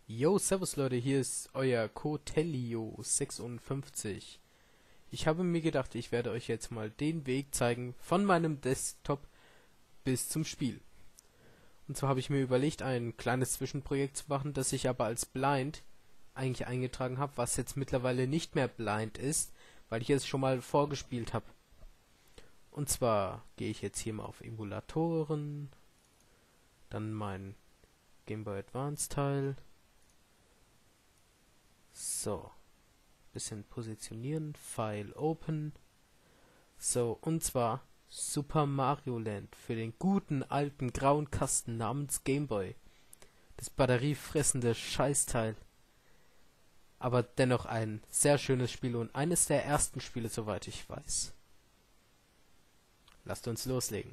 Yo, servus Leute, hier ist euer Cotelio56. Ich habe mir gedacht, ich werde euch jetzt mal den Weg zeigen von meinem Desktop bis zum Spiel. Und zwar habe ich mir überlegt, ein kleines Zwischenprojekt zu machen, das ich aber als Blind eigentlich eingetragen habe, was jetzt mittlerweile nicht mehr Blind ist, weil ich es schon mal vorgespielt habe. Und zwar gehe ich jetzt hier mal auf Emulatoren, dann mein Game Boy Advance Teil. So, bisschen positionieren, File Open. So, und zwar Super Mario Land für den guten alten grauen Kasten namens Game Boy. Das batteriefressende Scheißteil. Aber dennoch ein sehr schönes Spiel und eines der ersten Spiele, soweit ich weiß. Lasst uns loslegen.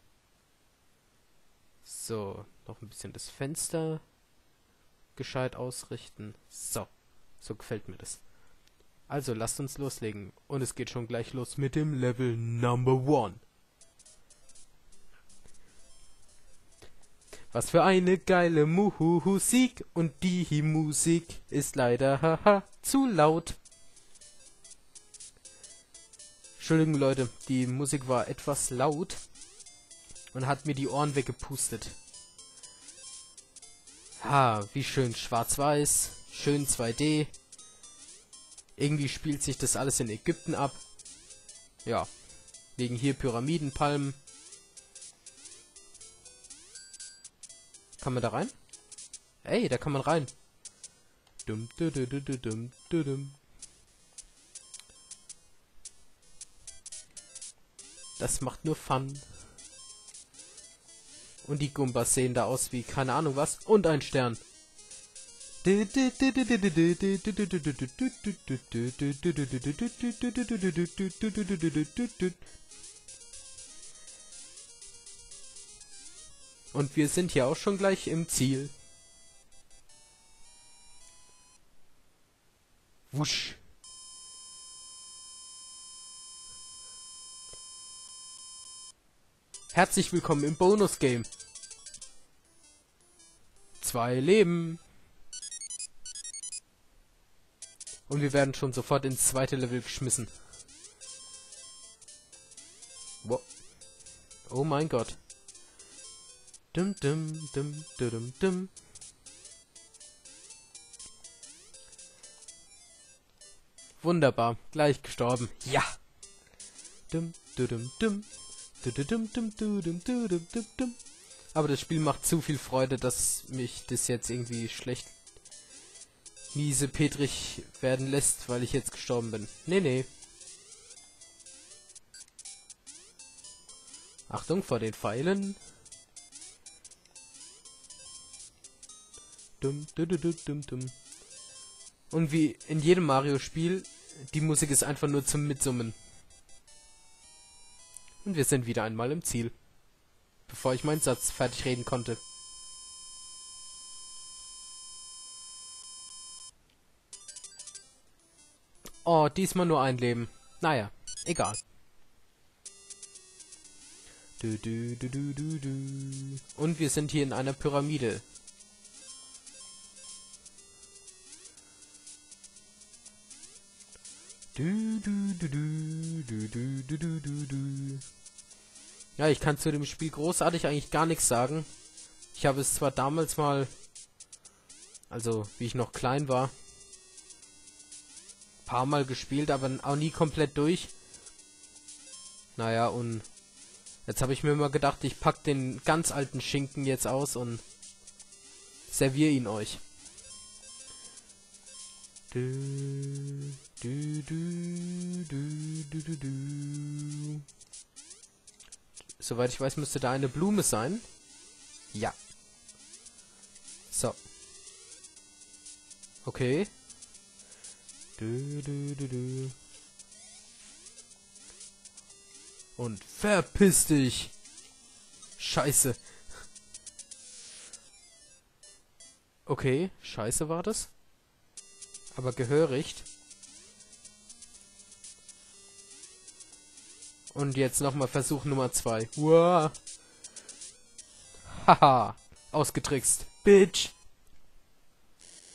So, noch ein bisschen das Fenster gescheit ausrichten. So gefällt mir das. Also, lasst uns loslegen. Und es geht schon gleich los mit dem Level Number 1. Was für eine geile Musik. Und die Musik ist leider zu laut. Entschuldigung Leute, die Musik war etwas laut und hat mir die Ohren weggepustet. Wie schön schwarz-weiß, schön 2D. Irgendwie spielt sich das alles in Ägypten ab. Ja, wegen hier Pyramidenpalmen. Kann man da rein? Ey, da kann man rein. Dum, dum, dum, dum, dum, dum. Das macht nur Fun. Und die Gumbas sehen da aus wie keine Ahnung was. Und ein Stern. Und wir sind hier auch schon gleich im Ziel. Wusch. Herzlich willkommen im Bonus-Game. 2 Leben. Und wir werden schon sofort ins zweite Level geschmissen. Wow. Oh mein Gott. Dum dum dum dum dum. Wunderbar, gleich gestorben. Ja. Dum dum dum. Dum dum dum dum dum dum. Aber das Spiel macht zu viel Freude, dass mich das jetzt irgendwie schlecht miesepetrig werden lässt, weil ich jetzt gestorben bin. Nee. Achtung vor den Pfeilen. Dum. Und wie in jedem Mario-Spiel, die Musik ist einfach nur zum Mitsummen. Und wir sind wieder einmal im Ziel. Bevor ich meinen Satz fertig reden konnte. Oh, diesmal nur ein Leben. Naja, egal. Und wir sind hier in einer Pyramide. Ja, ich kann zu dem Spiel großartig eigentlich gar nichts sagen. Ich habe es zwar damals mal, also wie ich noch klein war, paar Mal gespielt, aber auch nie komplett durch. Naja, und jetzt habe ich mir mal gedacht, ich pack den ganz alten Schinken jetzt aus und serviere ihn euch. Soweit ich weiß, müsste da eine Blume sein. Ja. So. Okay. Und verpiss dich. Scheiße. Okay, scheiße war das. Aber gehörig. Und jetzt nochmal Versuch Nummer 2. Wow. Haha. Ausgetrickst. Bitch.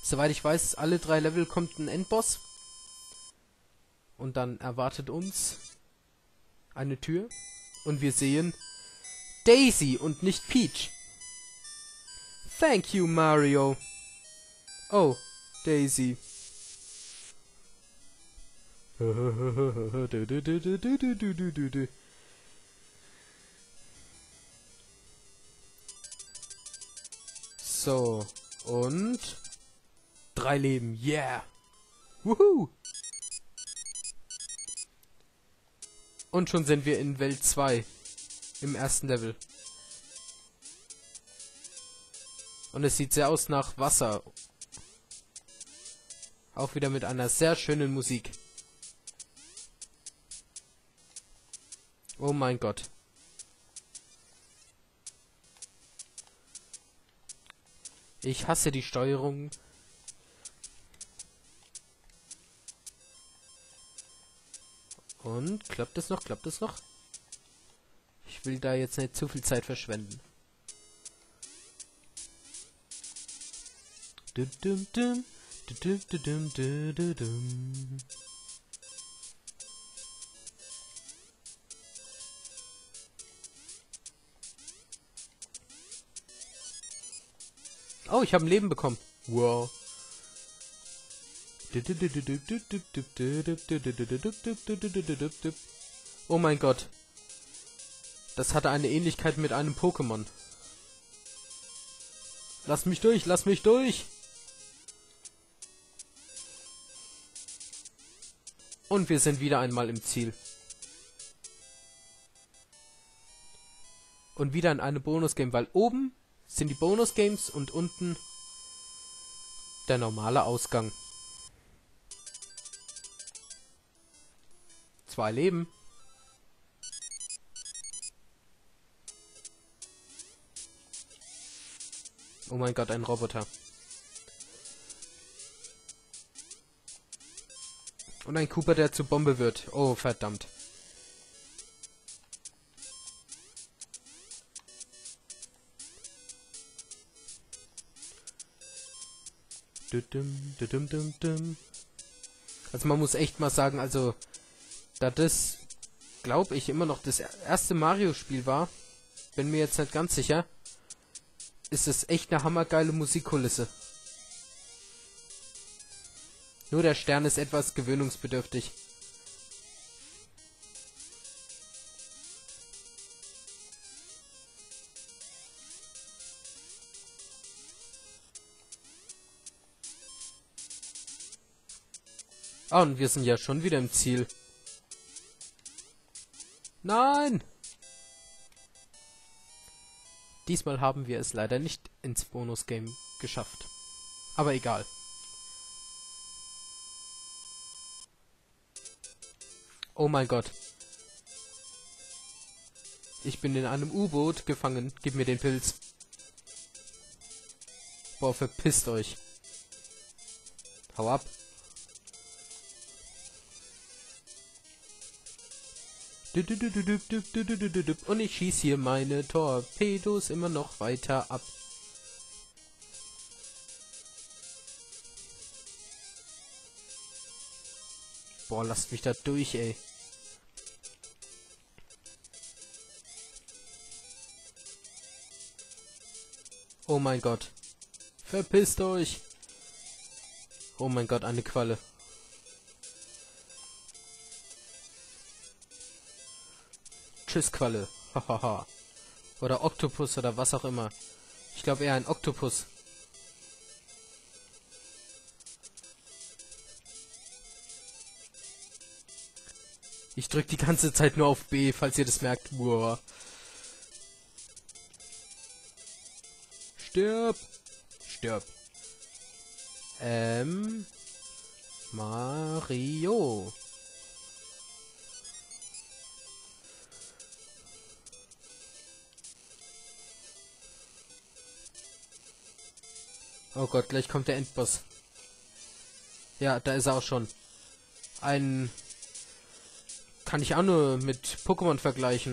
Soweit ich weiß, alle 3 Level kommt ein Endboss. Und dann erwartet uns eine Tür. Und wir sehen Daisy und nicht Peach. Thank you, Mario. Oh, Daisy. So, und 3 Leben, yeah. Wuhu. Und schon sind wir in Welt 2, im ersten Level. Und es sieht sehr aus nach Wasser. Auch wieder mit einer sehr schönen Musik. Oh mein Gott. Ich hasse die Steuerung. Und klappt es noch? Klappt es noch? Ich will da jetzt nicht zu viel Zeit verschwenden. Oh, ich habe ein Leben bekommen. Wow. Oh mein Gott. Das hatte eine Ähnlichkeit mit einem Pokémon. Lass mich durch, lass mich durch. Und wir sind wieder einmal im Ziel. Und wieder in einem Bonus-Game, weil oben sind die Bonus-Games und unten der normale Ausgang. 2 Leben. Oh mein Gott, ein Roboter. Und ein Cooper, der zur Bombe wird. Oh, verdammt. Also man muss echt mal sagen, also da das, glaube ich, immer noch das erste Mario-Spiel war, bin mir jetzt nicht ganz sicher, ist es echt eine hammergeile Musikkulisse. Nur der Stern ist etwas gewöhnungsbedürftig. Ah, und wir sind ja schon wieder im Ziel. Nein! Diesmal haben wir es leider nicht ins Bonus-Game geschafft. Aber egal. Oh mein Gott. Ich bin in einem U-Boot gefangen. Gib mir den Pilz. Boah, verpisst euch. Hau ab. Und ich schieß hier meine Torpedos immer noch weiter ab. Boah, lasst mich da durch, ey. Oh mein Gott. Verpisst euch. Oh mein Gott, eine Qualle. Tschüss, Qualle. Hahaha. Oder Oktopus oder was auch immer. Ich glaube eher ein Oktopus. Ich drück die ganze Zeit nur auf B, falls ihr das merkt. Boah. Stirb. Stirb. Mario. Oh Gott, gleich kommt der Endboss. Ja, da ist er auch schon. Ein... Kann ich auch nur mit Pokémon vergleichen.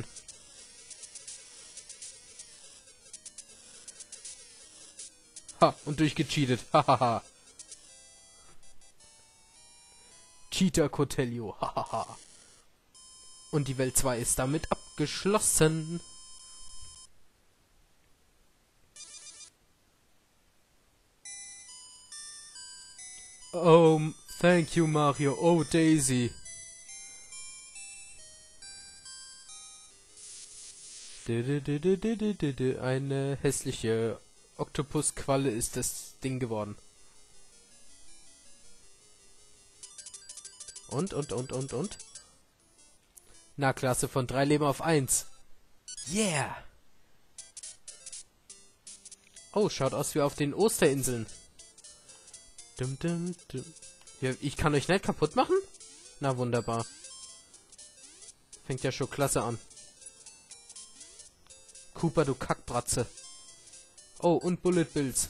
Ha, und durchgecheatet. Hahaha. Cheetah Cotelio, hahaha. Und die Welt 2 ist damit abgeschlossen. Oh, thank you, Mario. Oh, Daisy. Eine hässliche Oktopusqualle ist das Ding geworden. Und? Na, Klasse von 3 Leben auf 1. Yeah! Oh, schaut aus wie auf den Osterinseln. Ja, ich kann euch nicht kaputt machen? Na, wunderbar. Fängt ja schon klasse an. Cooper, du Kackbratze. Oh, und Bullet Bills.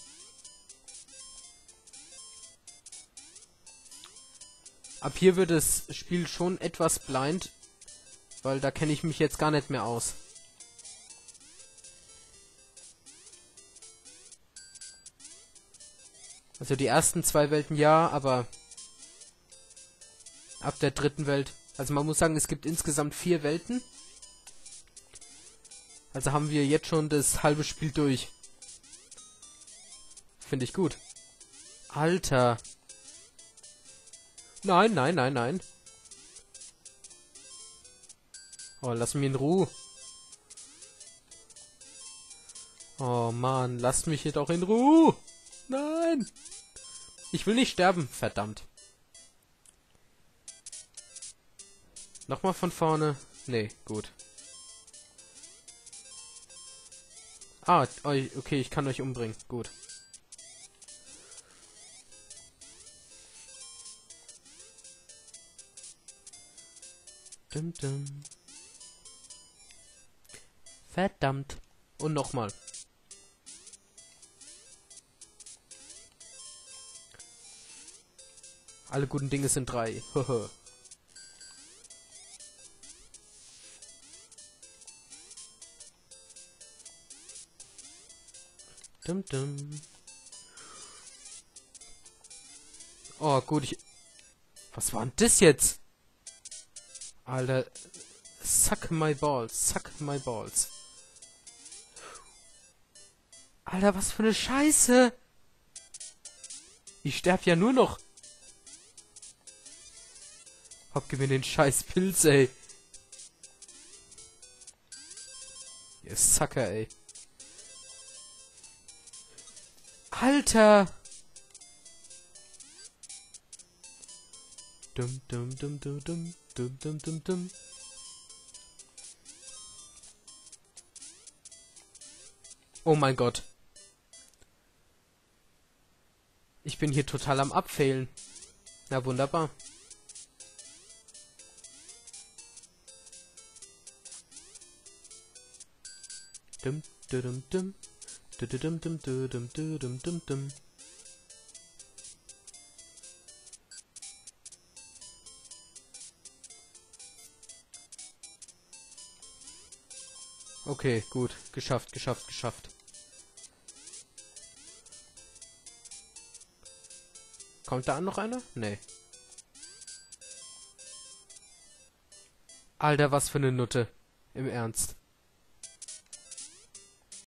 Ab hier wird das Spiel schon etwas blind, weil da kenne ich mich jetzt gar nicht mehr aus. Also die ersten 2 Welten ja, aber ab der 3. Welt. Also man muss sagen, es gibt insgesamt 4 Welten. Also haben wir jetzt schon das halbe Spiel durch. Finde ich gut. Alter. Nein. Oh, lass mich in Ruhe. Oh Mann, lasst mich hier doch in Ruhe. Nein. Ich will nicht sterben, verdammt. Nochmal von vorne. Nee, gut. Ah, okay, ich kann euch umbringen. Gut. Verdammt. Und nochmal. Alle guten Dinge sind 3. Oh, gut, was war denn das jetzt? Alter. Suck my balls. Alter, was für eine Scheiße. Ich sterb ja nur noch. Gib mir den scheiß Pilz, ey. Ihr Sucker, ey. Alter. Oh mein Gott. Ich bin hier total am Abfailen. Na wunderbar. Okay, gut. Geschafft. Kommt da noch einer? Nee. Alter, was für eine Nutte. Im Ernst.